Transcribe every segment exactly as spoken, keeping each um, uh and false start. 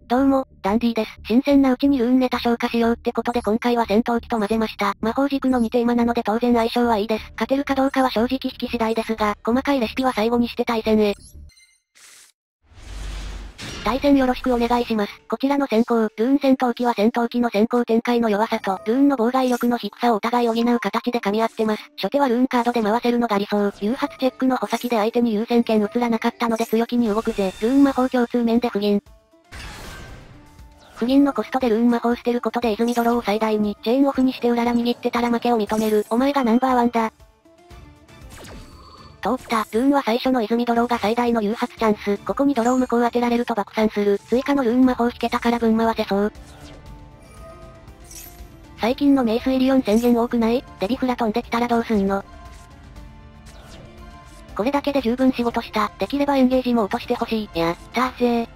どうも、ダンディです。新鮮なうちにルーンネタ消化しようってことで今回は戦闘機と混ぜました。魔法軸のにテーマなので当然相性はいいです。勝てるかどうかは正直引き次第ですが、細かいレシピは最後にして対戦へ。対戦よろしくお願いします。こちらの先行、ルーン戦闘機は戦闘機の先行展開の弱さと、ルーンの妨害力の低さをお互い補う形で噛み合ってます。初手はルーンカードで回せるのが理想。誘発チェックの穂先で相手に優先権移らなかったので強気に動くぜ。ルーン魔法共通面で不銀。不銀のコストでルーン魔法捨てることで泉ドローを最大に、チェーンオフにして裏ら握ってたら負けを認める。お前がナンバーワンだ。通った。ルーンは最初の泉ドローが最大の誘発チャンス。ここにドロー向こう当てられると爆散する。追加のルーン魔法引けたから分回せそう。最近のメイスイリオン宣言多くない？デビフラ飛んできたらどうすんの？これだけで十分仕事した。できればエンゲージも落としてほしい。やったーぜー。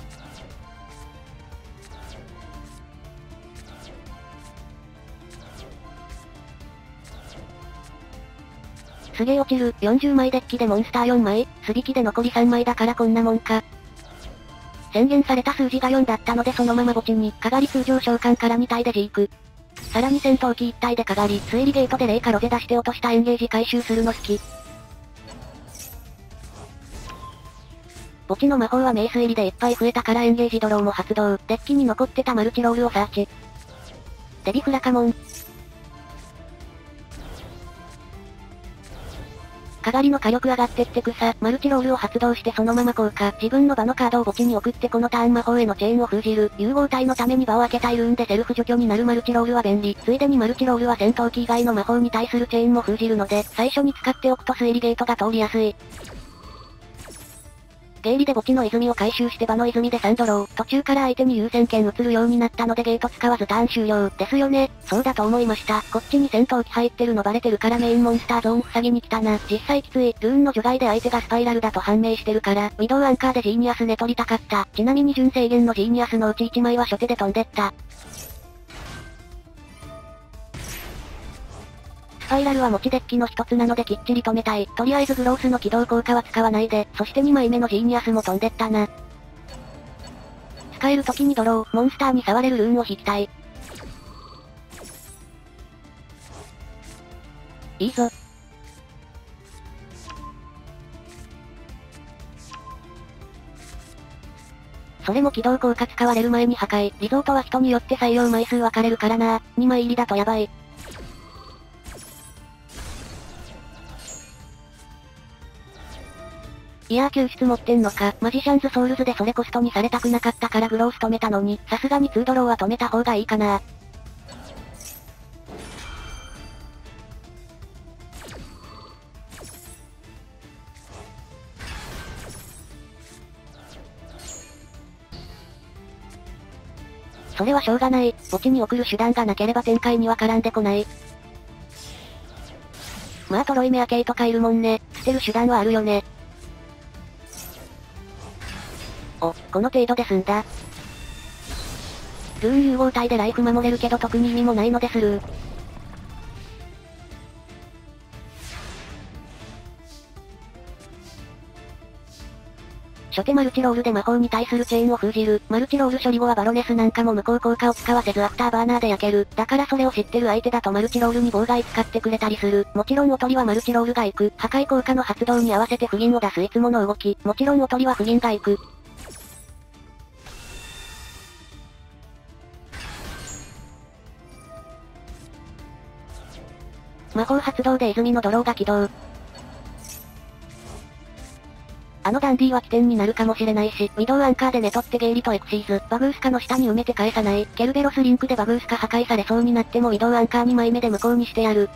すげえ落ちる。よんじゅうまいデッキでモンスターよんまい、すびきで残りさんまいだからこんなもんか。宣言された数字がよんだったのでそのまま墓地に、かがり通常召喚からに体でジーク。さらに戦闘機いち体でかがり、推理ゲートでレイかロゼ出して落としたエンゲージ回収するの好き。墓地の魔法はメイス入りでいっぱい増えたからエンゲージドローも発動。デッキに残ってたマルチロールをサーチ。デビフラカモン。かがりの火力上がってって草、マルチロールを発動してそのまま効果、自分の場のカードを墓地に送ってこのターン魔法へのチェーンを封じる、融合体のために場を開けたいルーンでセルフ除去になるマルチロールは便利。ついでにマルチロールは戦闘機以外の魔法に対するチェーンも封じるので、最初に使っておくと推理ゲートが通りやすい。ゲイリで墓地の泉を回収して場の泉でさんドロー。途中から相手に優先権移るようになったのでゲート使わずターン終了。ですよね。そうだと思いました。こっちに戦闘機入ってるのバレてるからメインモンスターゾーン塞ぎに来たな。実際きつい。ルーンの除外で相手がスパイラルだと判明してるから、ウィドウアンカーでジーニアス寝取りたかった。ちなみに純制限のジーニアスのうちいちまいは初手で飛んでった。スパイラルは持ちデッキの一つなのできっちり止めたい。とりあえずグロースの起動効果は使わないで、そしてにまいめのジーニアスも飛んでったな。使える時にドロー、モンスターに触れるルーンを引きたい。いいぞ。それも起動効果使われる前に破壊。リゾートは人によって採用枚数分かれるからな。にまい入りだとやばい。いやー救出持ってんのか。マジシャンズソウルズでそれコストにされたくなかったからグロース止めたのに、さすがにツードローは止めた方がいいかな。それはしょうがない。墓地に送る手段がなければ展開には絡んでこない。まあトロイメア系とかいるもんね。捨てる手段はあるよね。お、この程度で済んだ。ルーン融合体でライフ守れるけど特に意味もないのでスルー。初手マルチロールで魔法に対するチェーンを封じる。マルチロール処理後はバロネスなんかも無効効果を使わせずアフターバーナーで焼ける。だからそれを知ってる相手だとマルチロールに妨害使ってくれたりする。もちろんおとりはマルチロールが行く。破壊効果の発動に合わせて不銀を出すいつもの動き。もちろんおとりは不銀が行く。魔法発動で泉のドローが起動。あのダンディは起点になるかもしれないし、ウィドウアンカーで寝取ってゲイリとエクシーズ、バグースカの下に埋めて返さない。ケルベロスリンクでバグースカ破壊されそうになってもウィドウアンカーにまいめで無効にしてやる。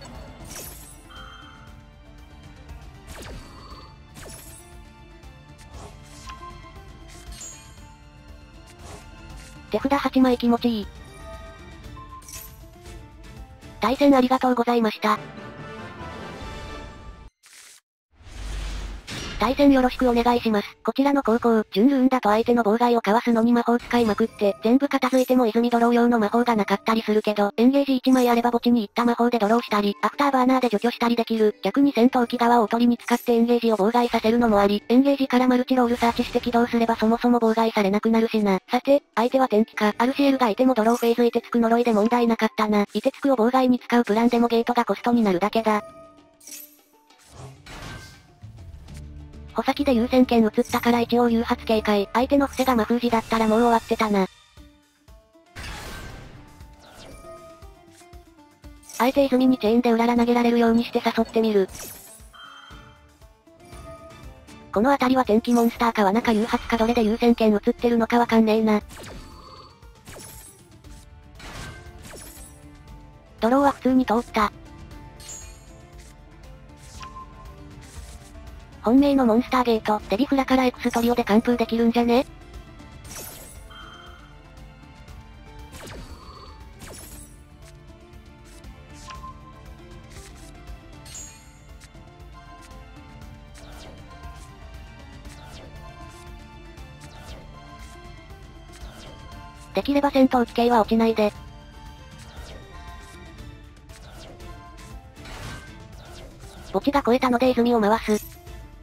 手札はちまい気持ちいい。対戦ありがとうございました。 対戦よろしくお願いします。こちらの高校、準ルーンだと相手の妨害をかわすのに魔法使いまくって、全部片付いても泉ドロー用の魔法がなかったりするけど、エンゲージいちまいあれば墓地に行った魔法でドローしたり、アフターバーナーで除去したりできる。逆に戦闘機側をおとりに使ってエンゲージを妨害させるのもあり、エンゲージからマルチロールサーチして起動すればそもそも妨害されなくなるしな。さて、相手は天気か、アルシエルがいてもドローフェーズ凍てつく呪いで問題なかったな。凍てつくを妨害に使うプランでもゲートがコストになるだけだ。穂先で優先権移ったから一応誘発警戒。相手の伏せが魔封じだったらもう終わってたな。あえて泉にチェーンでうらら投げられるようにして誘ってみる。この辺りは天気モンスターか罠か誘発かどれで優先権移ってるのかわかんねえな。ドローは普通に通った。本命のモンスターゲート、デビフラからエクストリオで完封できるんじゃね？できれば戦闘機系は落ちないで。墓地が超えたので泉を回す。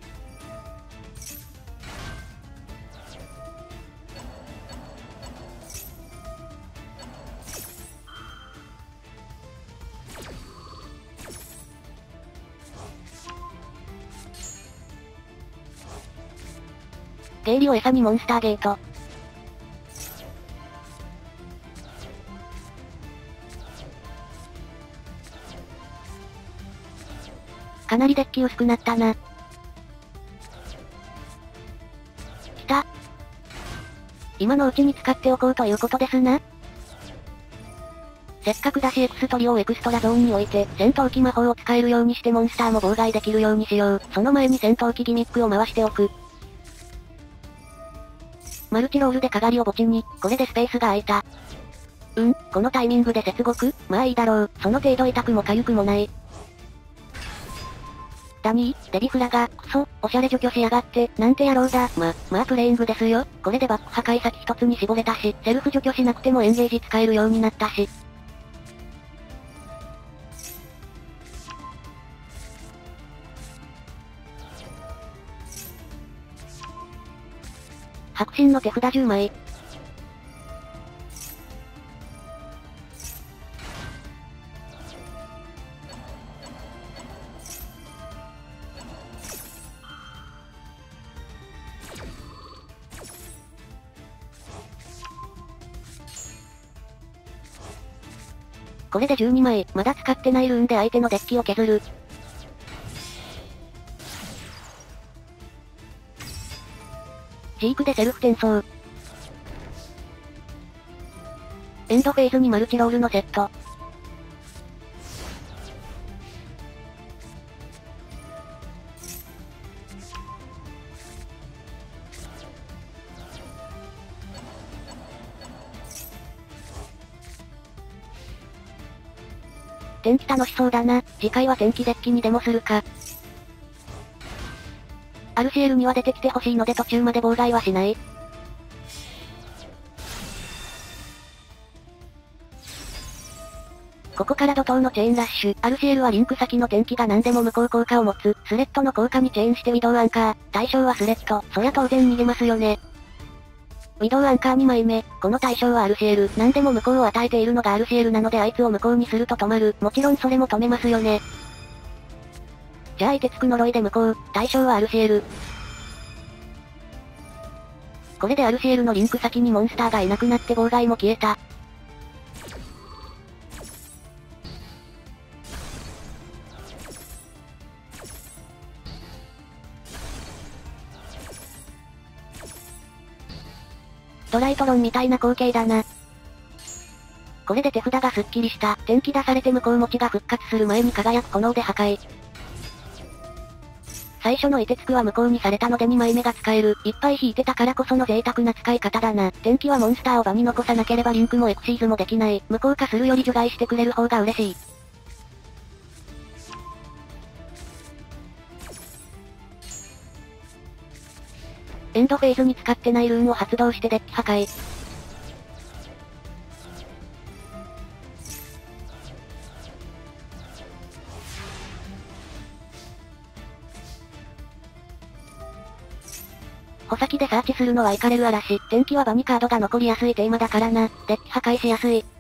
ゲイリを餌にモンスターゲート。かなりデッキ薄くなったな。来た。今のうちに使っておこうということですな。せっかくだしエクストリオをエクストラゾーンに置いて、戦闘機魔法を使えるようにしてモンスターも妨害できるようにしよう。その前に戦闘機ギミックを回しておく。マルチロールでかがりを墓地に、これでスペースが空いた。うん、このタイミングで接続？まあいいだろう、その程度痛くも痒くもない。ダニー、デビフラが、クソ、おしゃれ除去しやがって、なんて野郎だ。ま、まあプレイングですよ。これでバック破壊先一つに絞れたし、セルフ除去しなくてもエンゲージ使えるようになったし。白神の手札じゅうまい。これでじゅうにまい、まだ使ってないルーンで相手のデッキを削る。ジークでセルフ転送。エンドフェーズにマルチロールのセット。天気楽しそうだな。次回は天気デッキにでもするか。アルシエルには出てきてほしいので途中まで妨害はしない。ここから怒涛のチェーンラッシュ。アルシエルはリンク先の天気が何でも無効効果を持つ。スレッドの効果にチェーンしてウィドウアンカー。対象はスレッド。そりゃ当然逃げますよね。ウィドウアンカーにまいめ。この対象はアルシエル。何でも無効を与えているのがアルシエルなのであいつを無効にすると止まる。もちろんそれも止めますよね。じゃあ凍てつく呪いで無効。対象はアルシエル。これでアルシエルのリンク先にモンスターがいなくなって妨害も消えた。ドライトロンみたいな光景だな。これで手札がスッキリした。天気出されて無効持ちが復活する前に輝く炎で破壊。最初の凍てつくは無効にされたのでにまいめが使える。いっぱい引いてたからこその贅沢な使い方だな。天気はモンスターを場に残さなければリンクもエクシーズもできない。無効化するより除外してくれる方が嬉しい。 エンドフェーズに使ってないルーンを発動してデッキ破壊。穂先でサーチするのはイカれる嵐。天気は場にカードが残りやすいテーマだからな。デッキ破壊しやすい。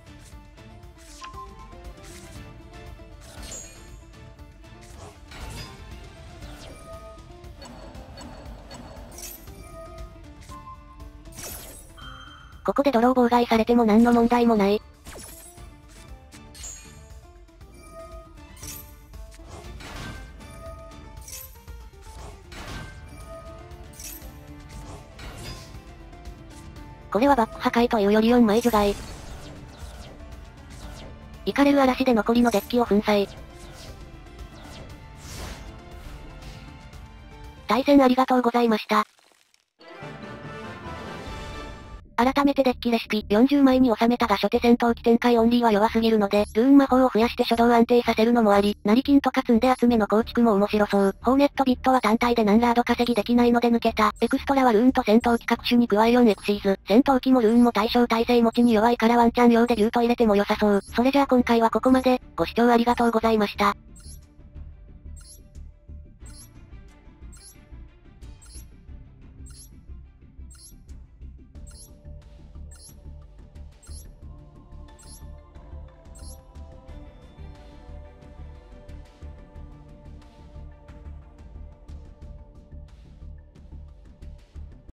ここでドロー妨害されても何の問題もない。これはバック破壊というよりよんまい除外。イカれる嵐で残りのデッキを粉砕。対戦ありがとうございました。改めてデッキレシピ、よんじゅうまいに収めたが初手戦闘機展開オンリーは弱すぎるので、ルーン魔法を増やして初動安定させるのもあり、成金とか積んで集めの構築も面白そう。ホーネットビットは単体で何ラード稼ぎできないので抜けた。エクストラはルーンと戦闘機各種に加え よんエクシーズ。戦闘機もルーンも対象耐性持ちに弱いからワンチャン用でビュート入れても良さそう。それじゃあ今回はここまで、ご視聴ありがとうございました。